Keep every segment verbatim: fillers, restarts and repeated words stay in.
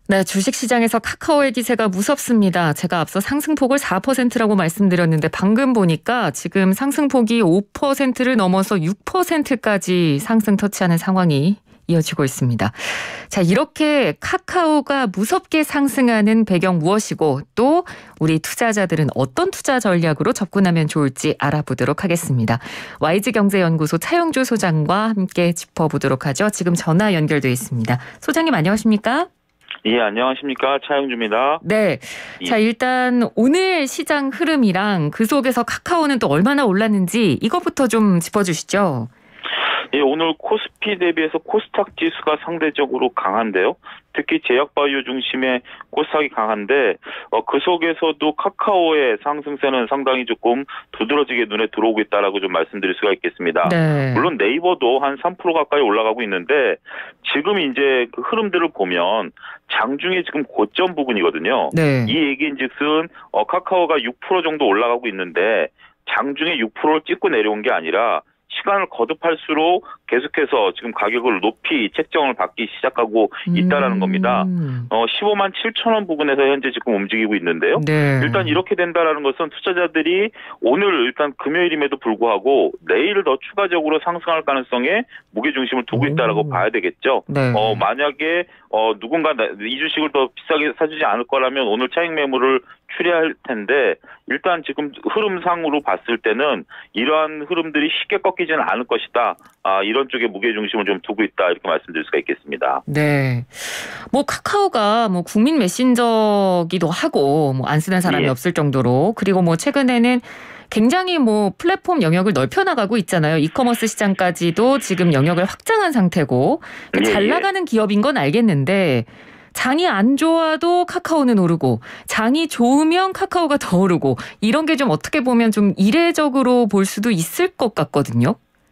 네, 주식시장에서 카카오의 기세가 무섭습니다. 제가 앞서 상승폭을 사 퍼센트라고 말씀드렸는데 방금 보니까 지금 상승폭이 오 퍼센트를 넘어서 육 퍼센트까지 상승 터치하는 상황이 이어지고 있습니다. 자, 이렇게 카카오가 무섭게 상승하는 배경 무엇이고 또 우리 투자자들은 어떤 투자 전략으로 접근하면 좋을지 알아보도록 하겠습니다. 와이즈경제연구소 차영주 소장과 함께 짚어보도록 하죠. 지금 전화 연결돼 있습니다. 소장님 안녕하십니까? 예, 안녕하십니까. 차영주입니다. 네. 예. 자, 일단 오늘 시장 흐름이랑 그 속에서 카카오는 또 얼마나 올랐는지 이것부터 좀 짚어주시죠. 예, 오늘 코스피 대비해서 코스닥 지수가 상대적으로 강한데요. 특히 제약바이오 중심의 코스닥이 강한데 어, 그 속에서도 카카오의 상승세는 상당히 조금 두드러지게 눈에 들어오고 있다라고 좀 말씀드릴 수가 있겠습니다. 네. 물론 네이버도 한 삼 퍼센트 가까이 올라가고 있는데 지금 이제 그 흐름들을 보면 장중에 지금 고점 부분이거든요. 네. 이 얘기인즉슨 어, 카카오가 육 퍼센트 정도 올라가고 있는데 장중에 육 퍼센트를 찍고 내려온 게 아니라 시간을 거듭할수록 계속해서 지금 가격을 높이 책정을 받기 시작하고 있다라는 겁니다. 어, 십오만 칠천 원 부분에서 현재 지금 움직이고 있는데요. 네. 일단 이렇게 된다라는 것은 투자자들이 오늘 일단 금요일임에도 불구하고 내일 더 추가적으로 상승할 가능성에 무게중심을 두고 있다라고 오. 봐야 되겠죠. 네. 어, 만약에 어, 누군가 이 주식을 더 비싸게 사주지 않을 거라면 오늘 차익 매물을 추리할 텐데 일단 지금 흐름상으로 봤을 때는 이러한 흐름들이 쉽게 꺾이지는 않을 것이다. 아, 이런 쪽에 무게중심을 좀 두고 있다. 이렇게 말씀드릴 수가 있겠습니다. 네. 뭐 카카오가 뭐 국민 메신저기도 하고 뭐 안 쓰는 사람이 예. 없을 정도로 그리고 뭐 최근에는 굉장히 뭐 플랫폼 영역을 넓혀나가고 있잖아요. 이커머스 시장까지도 지금 영역을 확장한 상태고 그러니까 예, 잘 예. 나가는 기업인 건 알겠는데 장이 안 좋아도 카카오는 오르고 장이 좋으면 카카오가 더 오르고 이런 게 좀 어떻게 보면 좀 이례적으로 볼 수도 있을 것 같거든요.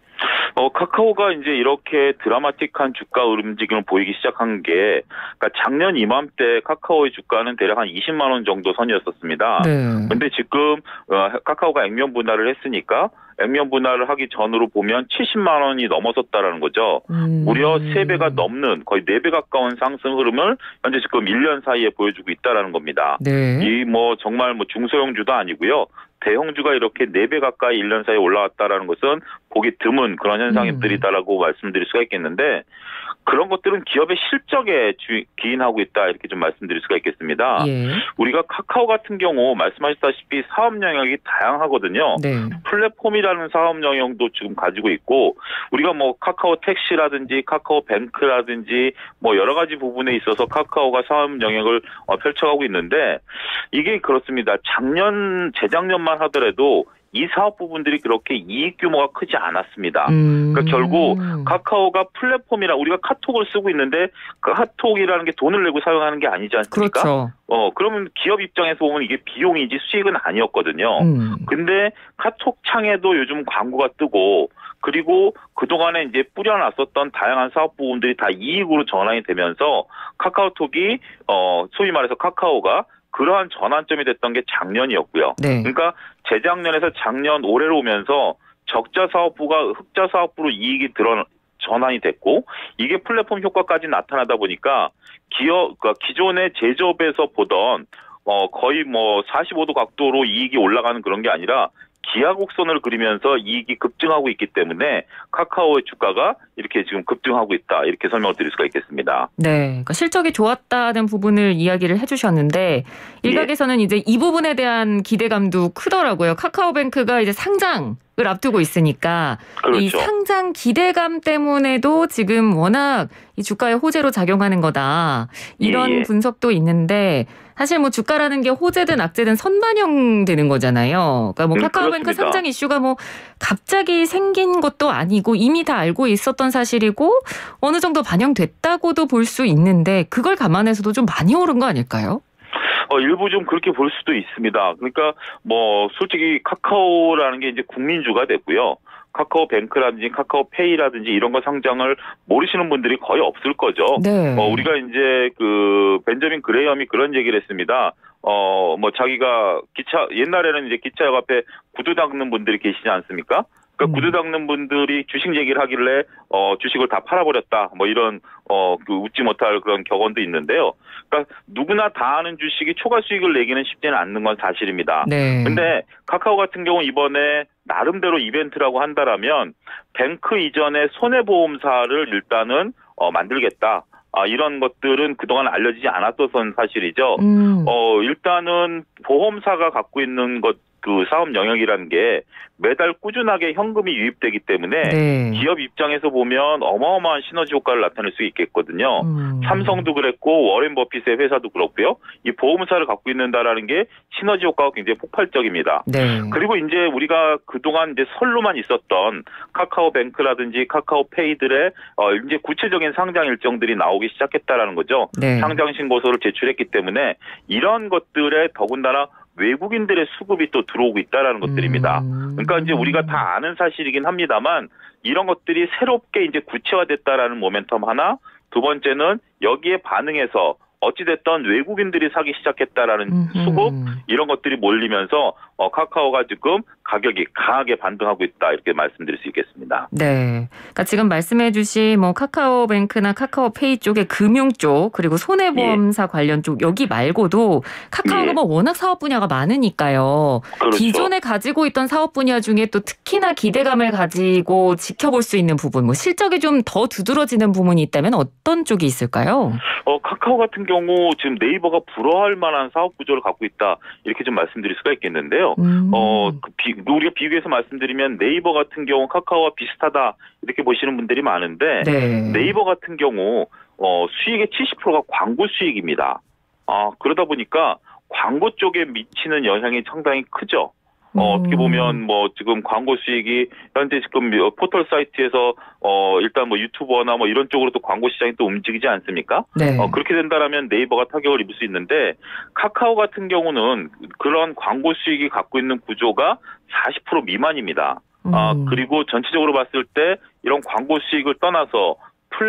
어, 카카오가 이제 이렇게 드라마틱한 주가 움직임을 보이기 시작한 게, 그러니까 작년 이맘때 카카오의 주가는 대략 한 이십만 원 정도 선이었었습니다. 네. 근데 지금, 어, 카카오가 액면 분할을 했으니까, 액면 분할을 하기 전으로 보면 칠십만 원이 넘어섰다라는 거죠. 음. 무려 세 배가 넘는 거의 네 배 가까운 상승 흐름을 현재 지금 일 년 사이에 보여주고 있다라는 겁니다. 네. 이 뭐 정말 뭐 중소형주도 아니고요. 대형주가 이렇게 네 배 가까이 일 년 사이에 올라왔다라는 것은 보기 드문 그런 현상들이다라고 음. 말씀드릴 수가 있겠는데 그런 것들은 기업의 실적에 주, 기인하고 있다 이렇게 좀 말씀드릴 수가 있겠습니다. 예. 우리가 카카오 같은 경우 말씀하셨다시피 사업 영역이 다양하거든요. 네. 플랫폼이라는 사업 영역도 지금 가지고 있고 우리가 뭐 카카오 택시라든지 카카오 뱅크라든지 뭐 여러 가지 부분에 있어서 카카오가 사업 영역을 어, 펼쳐가고 있는데 이게 그렇습니다. 작년 재작년만 하더라도 이 사업 부분들이 그렇게 이익 규모가 크지 않았습니다. 음. 그러니까 결국 카카오가 플랫폼이라 우리가 카톡을 쓰고 있는데 그 카톡이라는 게 돈을 내고 사용하는 게 아니지 않습니까? 그렇죠. 어, 그러면 기업 입장에서 보면 이게 비용이지 수익은 아니었거든요. 음. 근데 카톡 창에도 요즘 광고가 뜨고 그리고 그동안에 이제 뿌려놨었던 다양한 사업 부분들이 다 이익으로 전환이 되면서 카카오톡이 어, 소위 말해서 카카오가 그러한 전환점이 됐던 게 작년이었고요. 네. 그러니까 재작년에서 작년 올해로 오면서 적자 사업부가 흑자 사업부로 이익이 드러 전환이 됐고 이게 플랫폼 효과까지 나타나다 보니까 기업 그러니까 기존의 제조업에서 보던 어 거의 뭐 사십오 도 각도로 이익이 올라가는 그런 게 아니라 기하곡선을 그리면서 이익이 급증하고 있기 때문에 카카오의 주가가 이렇게 지금 급증하고 있다. 이렇게 설명을 드릴 수가 있겠습니다. 네. 그러니까 실적이 좋았다는 부분을 이야기를 해주셨는데 일각에서는 예. 이제 이 부분에 대한 기대감도 크더라고요. 카카오뱅크가 이제 상장 을 앞두고 있으니까 그렇죠. 이 상장 기대감 때문에도 지금 워낙 이 주가의 호재로 작용하는 거다. 이런 예, 예. 분석도 있는데 사실 뭐 주가라는 게 호재든 악재든 선반영되는 거잖아요. 그러니까 뭐 음, 카카오뱅크 그렇습니다. 상장 이슈가 뭐 갑자기 생긴 것도 아니고 이미 다 알고 있었던 사실이고 어느 정도 반영됐다고도 볼 수 있는데 그걸 감안해서도 좀 많이 오른 거 아닐까요? 어, 일부 좀 그렇게 볼 수도 있습니다. 그러니까 뭐 솔직히 카카오라는 게 이제 국민주가 됐고요. 카카오뱅크라든지 카카오페이라든지 이런 거 상장을 모르시는 분들이 거의 없을 거죠. 네. 어, 우리가 이제 그 벤저민 그레이엄이 그런 얘기를 했습니다. 어, 뭐 자기가 기차 옛날에는 이제 기차역 앞에 구두 닦는 분들이 계시지 않습니까? 그러니까 음. 구두 닦는 분들이 주식 얘기를 하길래 어, 주식을 다 팔아버렸다. 뭐 이런 어, 그 웃지 못할 그런 격언도 있는데요. 그러니까 누구나 다 아는 주식이 초과 수익을 내기는 쉽지는 않는 건 사실입니다. 네. 근데 카카오 같은 경우 이번에 나름대로 이벤트라고 한다라면 뱅크 이전의 손해보험사를 일단은 어, 만들겠다. 아, 이런 것들은 그동안 알려지지 않았던 사실이죠. 음. 어, 일단은 보험사가 갖고 있는 것, 그 사업 영역이라는 게 매달 꾸준하게 현금이 유입되기 때문에 네. 기업 입장에서 보면 어마어마한 시너지 효과를 나타낼 수 있겠거든요. 음. 삼성도 그랬고 워렌 버핏의 회사도 그렇고요. 이 보험사를 갖고 있는다라는 게 시너지 효과가 굉장히 폭발적입니다. 네. 그리고 이제 우리가 그동안 이제 설로만 있었던 카카오뱅크라든지 카카오페이들의 어 이제 구체적인 상장 일정들이 나오기 시작했다라는 거죠. 네. 상장 신고서를 제출했기 때문에 이런 것들에 더군다나 외국인들의 수급이 또 들어오고 있다라는 것들입니다. 음. 그러니까 이제 우리가 다 아는 사실이긴 합니다만 이런 것들이 새롭게 이제 구체화됐다라는 모멘텀 하나, 두 번째는 여기에 반응해서 어찌됐든 외국인들이 사기 시작했다라는 음흠. 수급 이런 것들이 몰리면서 어, 카카오가 지금 가격이 강하게 반등하고 있다 이렇게 말씀드릴 수 있겠습니다. 네. 그러니까 지금 말씀해주신 뭐 카카오뱅크나 카카오페이 쪽의 금융 쪽 그리고 손해보험사 예. 관련 쪽 여기 말고도 카카오가 예. 뭐 워낙 사업 분야가 많으니까요. 그렇죠. 기존에 가지고 있던 사업 분야 중에 또 특히나 기대감을 가지고 지켜볼 수 있는 부분, 뭐 실적이 좀 더 두드러지는 부분이 있다면 어떤 쪽이 있을까요? 어, 카카오 같은 경우 지금 네이버가 부러워할 만한 사업 구조를 갖고 있다 이렇게 좀 말씀드릴 수가 있겠는데요. 음. 어, 그 비, 우리가 비교해서 말씀드리면 네이버 같은 경우 카카오와 비슷하다 이렇게 보시는 분들이 많은데 네. 네이버 같은 경우 어, 수익의 칠십 퍼센트가 광고 수익입니다. 아, 그러다 보니까 광고 쪽에 미치는 영향이 상당히 크죠. 어, 어떻게 보면 뭐 지금 광고 수익이 현재 지금 포털 사이트에서 어 일단 뭐 유튜버나 뭐 이런 쪽으로 또 광고 시장이 또 움직이지 않습니까? 네. 어 그렇게 된다라면 네이버가 타격을 입을 수 있는데 카카오 같은 경우는 그런 광고 수익이 갖고 있는 구조가 사십 퍼센트 미만입니다. 음. 아 그리고 전체적으로 봤을 때 이런 광고 수익을 떠나서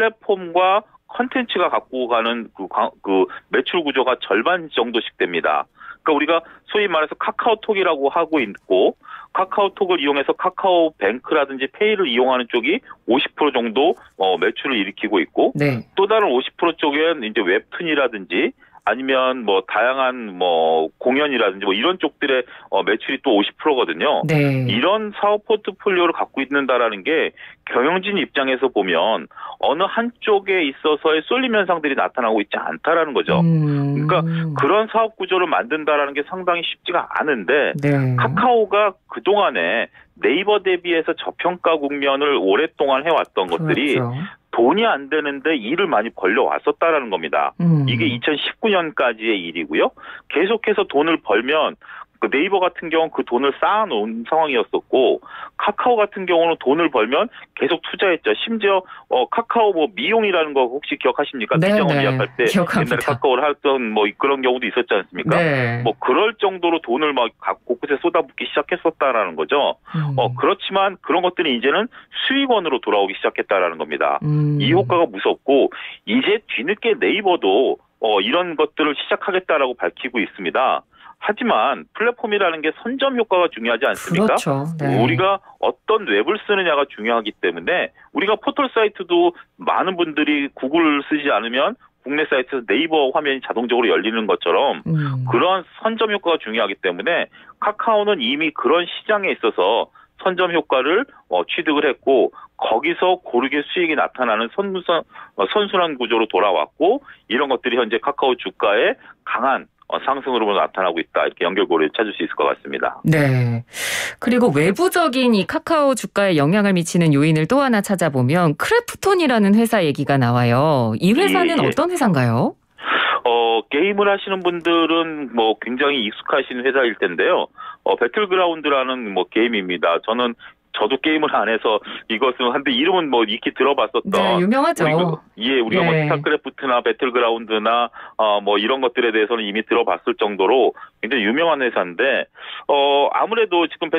플랫폼과 컨텐츠가 갖고 가는 그, 그 매출 구조가 절반 정도씩 됩니다. 그러니까 우리가 소위 말해서 카카오톡이라고 하고 있고 카카오톡을 이용해서 카카오뱅크라든지 페이를 이용하는 쪽이 오십 퍼센트 정도 어, 매출을 일으키고 있고 네. 또 다른 오십 퍼센트 쪽엔 이제 웹툰이라든지 아니면 뭐 다양한 뭐 공연이라든지 뭐 이런 쪽들의 어 매출이 또 오십 퍼센트거든요. 네. 이런 사업 포트폴리오를 갖고 있는다라는 게 경영진 입장에서 보면 어느 한쪽에 있어서의 쏠림 현상들이 나타나고 있지 않다라는 거죠. 음. 그러니까 그런 사업 구조를 만든다라는 게 상당히 쉽지가 않은데 네. 카카오가 그동안에 네이버 대비해서 저평가 국면을 오랫동안 해왔던 그렇죠. 것들이 돈이 안 되는데 일을 많이 벌려왔었다라는 겁니다. 음. 이게 이천십구 년까지의 일이고요. 계속해서 돈을 벌면 그 네이버 같은 경우는 그 돈을 쌓아놓은 상황이었었고 카카오 같은 경우는 돈을 벌면 계속 투자했죠. 심지어 어, 카카오 뭐 미용이라는 거 혹시 기억하십니까? 네, 미장원 네. 예약할 때 기억합니다. 옛날에 카카오를 했던 뭐 그런 경우도 있었지 않습니까? 네. 뭐 그럴 정도로 돈을 막 곳곳에 쏟아붓기 시작했었다라는 거죠. 음. 어 그렇지만 그런 것들이 이제는 수익원으로 돌아오기 시작했다라는 겁니다. 음. 이 효과가 무섭고 이제 뒤늦게 네이버도 어, 이런 것들을 시작하겠다라고 밝히고 있습니다. 하지만 플랫폼이라는 게 선점 효과가 중요하지 않습니까? 그렇죠. 네. 우리가 어떤 웹을 쓰느냐가 중요하기 때문에 우리가 포털 사이트도 많은 분들이 구글을 쓰지 않으면 국내 사이트에서 네이버 화면이 자동적으로 열리는 것처럼 음. 그런 선점 효과가 중요하기 때문에 카카오는 이미 그런 시장에 있어서 선점 효과를 어, 취득을 했고 거기서 고르게 수익이 나타나는 선순, 어, 선순환 구조로 돌아왔고 이런 것들이 현재 카카오 주가에 강한 어, 상승으로 나타나고 있다. 이렇게 연결고리를 찾을 수 있을 것 같습니다. 네. 그리고 외부적인 이 카카오 주가에 영향을 미치는 요인을 또 하나 찾아보면 크래프톤이라는 회사 얘기가 나와요. 이 회사는 예, 예. 어떤 회사인가요? 어, 게임을 하시는 분들은 뭐 굉장히 익숙하신 회사일 텐데요. 어, 배틀그라운드라는 뭐 게임입니다. 저는 저도 게임을 안 해서 이것은 한데 이름은 뭐 익히 들어봤었던. 네, 유명하죠. 우리가, 예, 우리가 예. 뭐 스타크래프트나 배틀그라운드나 어, 뭐 이런 것들에 대해서는 이미 들어봤을 정도로 굉장히 유명한 회사인데 어, 아무래도 지금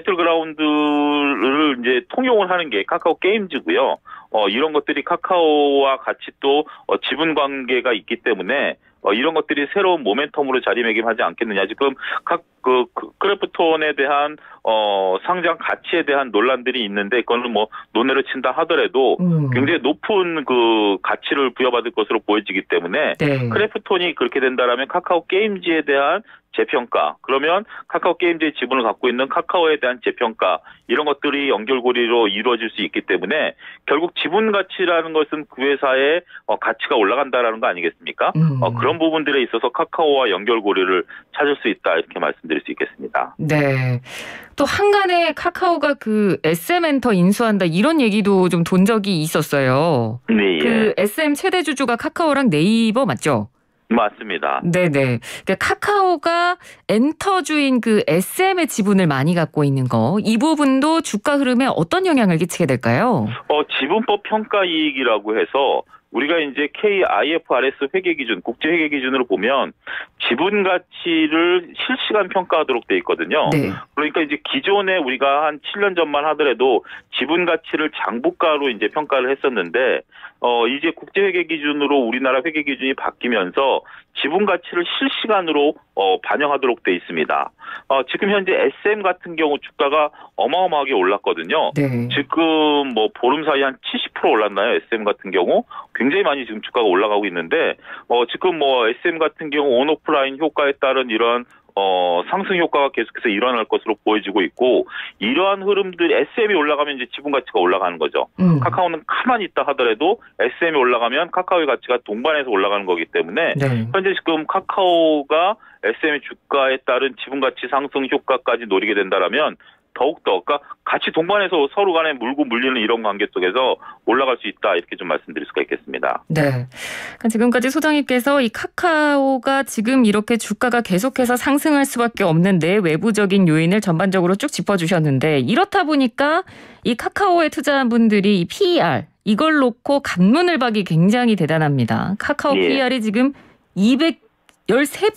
배틀그라운드를 이제 통용을 하는 게 카카오 게임즈고요. 어, 이런 것들이 카카오와 같이 또 어, 지분 관계가 있기 때문에 어, 이런 것들이 새로운 모멘텀으로 자리매김하지 않겠느냐. 지금 각 그 크래프톤에 대한 어, 상장 가치에 대한 논란들이 있는데 그거는 뭐 논외로 친다 하더라도 음. 굉장히 높은 그 가치를 부여받을 것으로 보여지기 때문에 네. 크래프톤이 그렇게 된다라면 카카오 게임즈에 대한 재평가, 그러면 카카오 게임즈의 지분을 갖고 있는 카카오에 대한 재평가, 이런 것들이 연결고리로 이루어질 수 있기 때문에 결국 지분 가치라는 것은 그 회사의 어, 가치가 올라간다라는 거 아니겠습니까? 음. 어, 그런 부분들에 있어서 카카오와 연결고리를 찾을 수 있다, 이렇게 말씀드릴 수 있겠습니다. 네. 또 한간에 카카오가 그 에스엠엔터 인수한다 이런 얘기도 좀 돈 적이 있었어요. 네, 그 예. 에스엠 최대 주주가 카카오랑 네이버 맞죠? 맞습니다. 네네. 그러니까 카카오가 엔터주인 그 에스엠의 지분을 많이 갖고 있는 거, 이 부분도 주가 흐름에 어떤 영향을 끼치게 될까요? 어, 지분법 평가 이익이라고 해서 우리가 이제 케이아이에프알에스 회계 기준, 국제 회계 기준으로 보면 지분 가치를 실시간 평가하도록 돼 있거든요. 네. 그러니까 이제 기존에 우리가 한 칠 년 전만 하더라도 지분 가치를 장부가로 이제 평가를 했었는데, 어, 이제 국제 회계 기준으로 우리나라 회계 기준이 바뀌면서 지분 가치를 실시간으로 어, 반영하도록 돼 있습니다. 어, 지금 현재 에스엠 같은 경우 주가가 어마어마하게 올랐거든요. 네. 지금 뭐 보름 사이 한 칠십 퍼센트 올랐나요? 에스엠 같은 경우 굉장히 많이 지금 주가가 올라가고 있는데, 어, 지금 뭐 에스엠 같은 경우 온오프라인 효과에 따른 이런 어, 상승 효과가 계속해서 일어날 것으로 보여지고 있고, 이러한 흐름들, 에스엠이 올라가면 이제 지분 가치가 올라가는 거죠. 음. 카카오는 가만히 있다 하더라도 에스엠이 올라가면 카카오의 가치가 동반해서 올라가는 거기 때문에, 네. 현재 지금 카카오가 에스엠의 주가에 따른 지분 가치 상승 효과까지 노리게 된다라면 더욱더, 그러니까 같이 동반해서 서로 간에 물고 물리는 이런 관계 속에서 올라갈 수 있다, 이렇게 좀 말씀드릴 수가 있겠습니다. 네. 그러니까 지금까지 소장님께서 이 카카오가 지금 이렇게 주가가 계속해서 상승할 수밖에 없는 내외부적인 요인을 전반적으로 쭉 짚어주셨는데, 이렇다 보니까 이 카카오에 투자한 분들이 이 피이알 이걸 놓고 간문을 박이 굉장히 대단합니다. 카카오 예. 피이알이 지금 이백십삼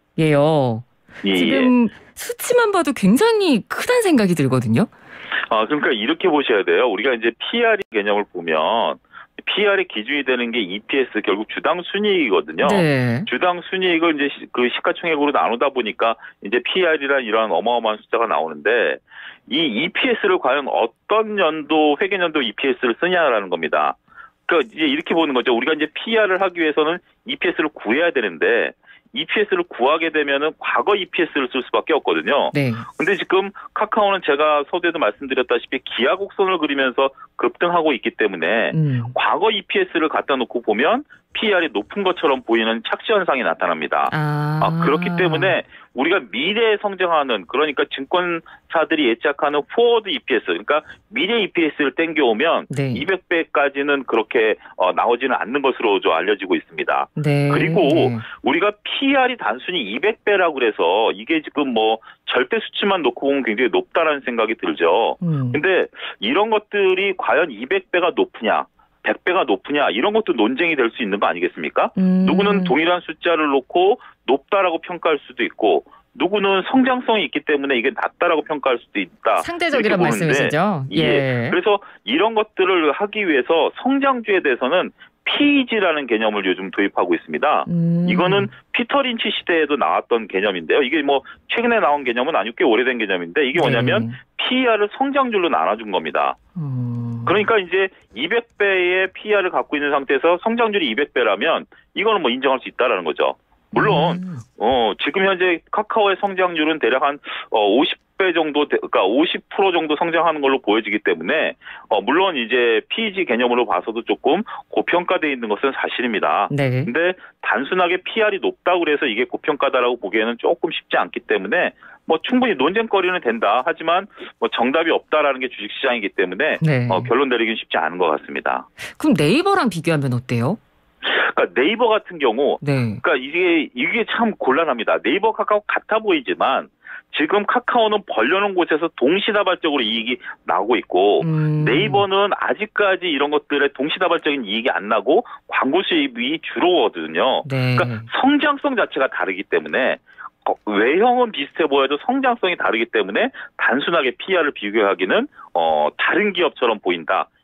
배예요. 예, 지금 예. 수치만 봐도 굉장히 크다는 생각이 들거든요. 아, 그러니까 이렇게 보셔야 돼요. 우리가 이제 피이알의 개념을 보면 피이알의 기준이 되는 게 이피에스, 결국 주당 순이익이거든요. 네. 주당 순이익을 이제 시- 그 시가총액으로 나누다 보니까 이제 피이알이란 이런 어마어마한 숫자가 나오는데, 이 이피에스를 과연 어떤 연도, 회계연도 이피에스를 쓰냐라는 겁니다. 그러니까 이제 이렇게 보는 거죠. 우리가 이제 피이알을 하기 위해서는 이피에스를 구해야 되는데, 이피에스를 구하게 되면은 과거 이피에스를 쓸 수밖에 없거든요. 네. 근데 지금 카카오는 제가 서두에도 말씀드렸다시피 기하곡선을 그리면서 급등하고 있기 때문에 음. 과거 이피에스를 갖다 놓고 보면 피이알이 높은 것처럼 보이는 착시 현상이 나타납니다. 아. 아, 그렇기 때문에 우리가 미래에 성장하는, 그러니까 증권사들이 예측하는 포워드 이피에스, 그러니까 미래 이피에스를 땡겨오면 네. 이백 배까지는 그렇게 어, 나오지는 않는 것으로 좀 알려지고 있습니다. 네. 그리고 우리가 피이알이 단순히 이백 배라고 그래서 이게 지금 뭐 절대 수치만 놓고 보면 굉장히 높다라는 생각이 들죠. 음. 근데 이런 것들이 과연 이백 배가 높으냐, 백 배가 높으냐, 이런 것도 논쟁이 될 수 있는 거 아니겠습니까? 음. 누구는 동일한 숫자를 놓고 높다라고 평가할 수도 있고, 누구는 성장성이 있기 때문에 이게 낮다라고 평가할 수도 있다. 상대적이란 이렇게 보는데, 말씀이시죠? 예. 그래서 이런 것들을 하기 위해서 성장주에 대해서는 피이지라는 개념을 요즘 도입하고 있습니다. 음. 이거는 피터 린치 시대에도 나왔던 개념인데요. 이게 뭐 최근에 나온 개념은 아니고 꽤 오래된 개념인데, 이게 뭐냐면 네. 피이알을 성장률로 나눠준 겁니다. 음. 그러니까 이제 이백 배의 피이알을 갖고 있는 상태에서 성장률이 이백 배라면 이거는 뭐 인정할 수 있다라는 거죠. 물론 음. 어, 지금 현재 카카오의 성장률은 대략 한 어, 오십 배 정도, 그러니까 오십 퍼센트 정도 성장하는 걸로 보여지기 때문에 어, 물론 이제 피이지 개념으로 봐서도 조금 고평가되어 있는 것은 사실입니다. 네. 근데 단순하게 피이알이 높다고 그래서 이게 고평가다라고 보기에는 조금 쉽지 않기 때문에 뭐 충분히 논쟁거리는 된다. 하지만 뭐 정답이 없다라는 게 주식시장이기 때문에 네. 어, 결론 내리기는 쉽지 않은 것 같습니다. 그럼 네이버랑 비교하면 어때요? 그러니까 네이버 같은 경우, 네. 그러니까 이게 이게 참 곤란합니다. 네이버, 카카오 같아 보이지만 지금 카카오는 벌려놓은 곳에서 동시다발적으로 이익이 나고 있고, 음. 네이버는 아직까지 이런 것들에 동시다발적인 이익이 안 나고 광고 수입이 주로거든요. 네. 그러니까 성장성 자체가 다르기 때문에, 어, 외형은 비슷해 보여도 성장성이 다르기 때문에 단순하게 피이알을 비교하기는 어, 다른 기업처럼 보인다.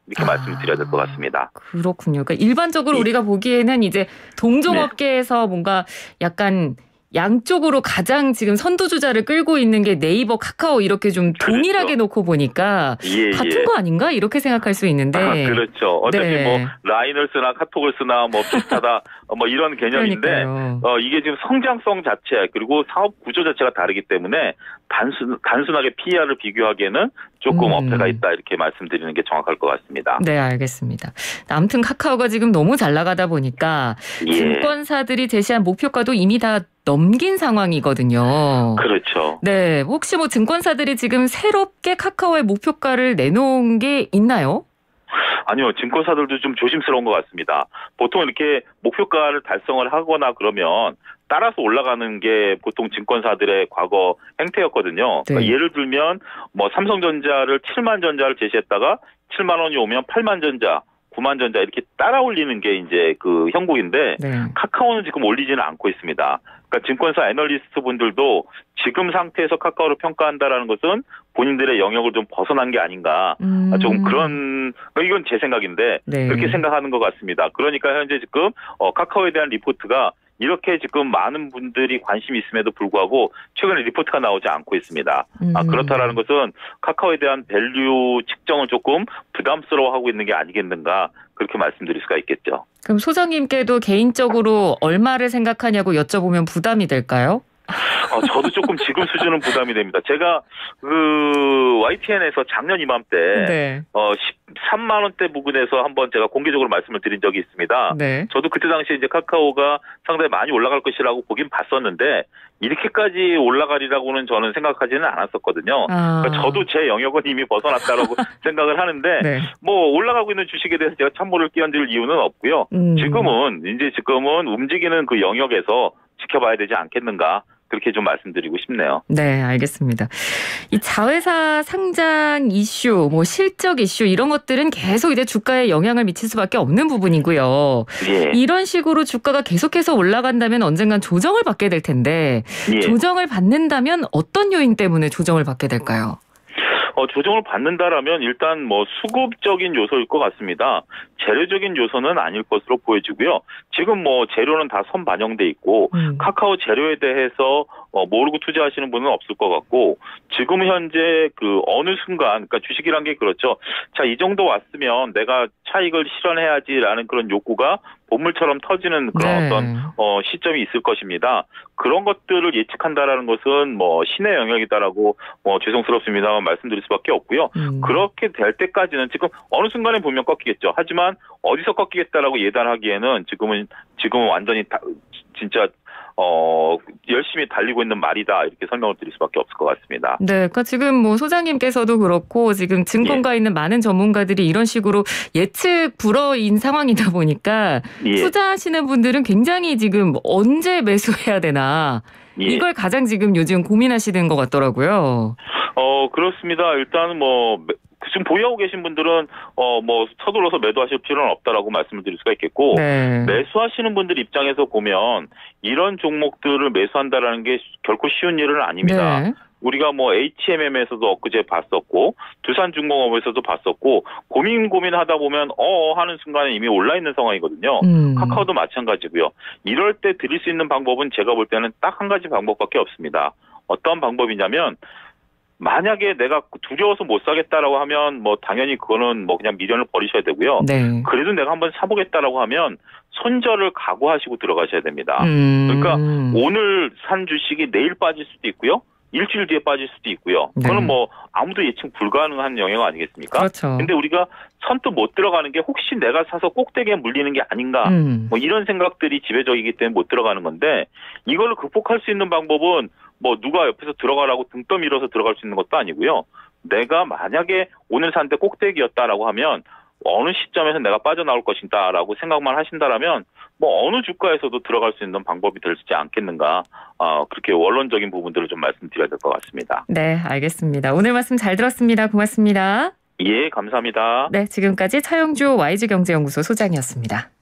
이렇게 아, 말씀을 드려야 될 것 같습니다. 그렇군요. 그러니까 일반적으로 예. 우리가 보기에는 이제 동종업계에서 뭔가 약간 양쪽으로 가장 지금 선두주자를 끌고 있는 게 네이버, 카카오 이렇게 좀 그렇죠. 동일하게 놓고 보니까 예, 같은 예. 거 아닌가 이렇게 생각할 수 있는데. 아, 그렇죠. 어차피 네. 뭐 라인을 쓰나 카톡을 쓰나 뭐 비슷하다 뭐 이런 개념인데 그러니까요. 어, 이게 지금 성장성 자체 그리고 사업 구조 자체가 다르기 때문에 단순 단순하게 피이알을 비교하기에는 조금 음. 어폐가 있다 이렇게 말씀드리는 게 정확할 것 같습니다. 네, 알겠습니다. 아무튼 카카오가 지금 너무 잘 나가다 보니까 예. 증권사들이 제시한 목표가도 이미 다 넘긴 상황이거든요. 그렇죠. 네, 혹시 뭐 증권사들이 지금 새롭게 카카오의 목표가를 내놓은 게 있나요? 아니요, 증권사들도 좀 조심스러운 것 같습니다. 보통 이렇게 목표가를 달성을 하거나 그러면 따라서 올라가는 게 보통 증권사들의 과거 행태였거든요. 네. 그러니까 예를 들면 뭐 삼성전자를 칠만 전자를 제시했다가 칠만 원이 오면 팔만 전자, 구만 전자 이렇게 따라 올리는 게 이제 그 형국인데 네. 카카오는 지금 올리지는 않고 있습니다. 그러니까 증권사 애널리스트 분들도 지금 상태에서 카카오를 평가한다라는 것은 본인들의 영역을 좀 벗어난 게 아닌가. 음. 조금 그런, 이건 제 생각인데 네. 그렇게 생각하는 것 같습니다. 그러니까 현재 지금 어, 카카오에 대한 리포트가 이렇게 지금 많은 분들이 관심이 있음에도 불구하고 최근에 리포트가 나오지 않고 있습니다. 음. 아, 그렇다라는 것은 카카오에 대한 밸류 측정을 조금 부담스러워하고 있는 게 아니겠는가 그렇게 말씀드릴 수가 있겠죠. 그럼 소장님께도 개인적으로 얼마를 생각하냐고 여쭤보면 부담이 될까요? 어, 저도 조금 지금 수준은 부담이 됩니다. 제가 그 와이티엔에서 작년 이맘때 네. 어, 십삼만 원대 부근에서 한번 제가 공개적으로 말씀을 드린 적이 있습니다. 네. 저도 그때 당시에 이제 카카오가 상당히 많이 올라갈 것이라고 보긴 봤었는데 이렇게까지 올라가리라고는 저는 생각하지는 않았었거든요. 아. 그러니까 저도 제 영역은 이미 벗어났다라고 생각을 하는데 네. 뭐 올라가고 있는 주식에 대해서 제가 참모를 끼얹을 이유는 없고요. 음. 지금은 이제 지금은 움직이는 그 영역에서 지켜봐야 되지 않겠는가. 그렇게 좀 말씀드리고 싶네요. 네, 알겠습니다. 이 자회사 상장 이슈, 뭐 실적 이슈 이런 것들은 계속 이제 주가에 영향을 미칠 수밖에 없는 부분이고요. 예. 이런 식으로 주가가 계속해서 올라간다면 언젠간 조정을 받게 될 텐데 예. 조정을 받는다면 어떤 요인 때문에 조정을 받게 될까요? 어, 조정을 받는다라면 일단 뭐 수급적인 요소일 것 같습니다. 재료적인 요소는 아닐 것으로 보여지고요. 지금 뭐 재료는 다 선반영돼 있고 음. 카카오 재료에 대해서 어, 모르고 투자하시는 분은 없을 것 같고 지금 현재 그 어느 순간 그러니까 주식이란 게 그렇죠. 자, 이 정도 왔으면 내가 차익을 실현해야지라는 그런 욕구가 본물처럼 터지는 그런 네. 어떤 어, 시점이 있을 것입니다. 그런 것들을 예측한다라는 것은 뭐 신의 영역이다라고 뭐 죄송스럽습니다만 말씀드릴 수밖에 없고요. 음. 그렇게 될 때까지는 지금 어느 순간에 보면 꺾이겠죠. 하지만 어디서 꺾이겠다라고 예단하기에는 지금은 지금은 완전히 다, 진짜 어 열심히 달리고 있는 말이다 이렇게 설명을 드릴 수밖에 없을 것 같습니다. 네, 그러니까 지금 뭐 소장님께서도 그렇고 지금 증권가에 예. 있는 많은 전문가들이 이런 식으로 예측 불허인 상황이다 보니까 예. 투자하시는 분들은 굉장히 지금 언제 매수해야 되나 예. 이걸 가장 지금 요즘 고민하시는 것 같더라고요. 어 그렇습니다. 일단은 뭐 지금 보유하고 계신 분들은 어 뭐 서둘러서 매도하실 필요는 없다라고 말씀을 드릴 수가 있겠고 네. 매수하시는 분들 입장에서 보면 이런 종목들을 매수한다라는 게 결코 쉬운 일은 아닙니다. 네. 우리가 뭐 에이치엠엠에서도 엊그제 봤었고 두산중공업에서도 봤었고 고민 고민하다 보면 어 하는 순간에 이미 올라 있는 상황이거든요. 음. 카카오도 마찬가지고요. 이럴 때 드릴 수 있는 방법은 제가 볼 때는 딱 한 가지 방법밖에 없습니다. 어떤 방법이냐면 만약에 내가 두려워서 못 사겠다라고 하면 뭐 당연히 그거는 뭐 그냥 미련을 버리셔야 되고요. 네. 그래도 내가 한번 사보겠다라고 하면 손절을 각오하시고 들어가셔야 됩니다. 음. 그러니까 오늘 산 주식이 내일 빠질 수도 있고요. 일주일 뒤에 빠질 수도 있고요. 네. 그거는 뭐 아무도 예측 불가능한 영역 아니겠습니까? 그렇죠. 근데 우리가 선뜻 못 들어가는 게 혹시 내가 사서 꼭대기에 물리는 게 아닌가 음. 뭐 이런 생각들이 지배적이기 때문에 못 들어가는 건데 이걸 극복할 수 있는 방법은 뭐 누가 옆에서 들어가라고 등 떠밀어서 들어갈 수 있는 것도 아니고요. 내가 만약에 오늘 산 데 꼭대기였다라고 하면 어느 시점에서 내가 빠져나올 것이다라고 생각만 하신다라면 뭐 어느 주가에서도 들어갈 수 있는 방법이 되지 않겠는가. 어, 그렇게 원론적인 부분들을 좀 말씀드려야 될 것 같습니다. 네, 알겠습니다. 오늘 말씀 잘 들었습니다. 고맙습니다. 예, 감사합니다. 네, 지금까지 차영주 와이즈경제연구소 소장이었습니다.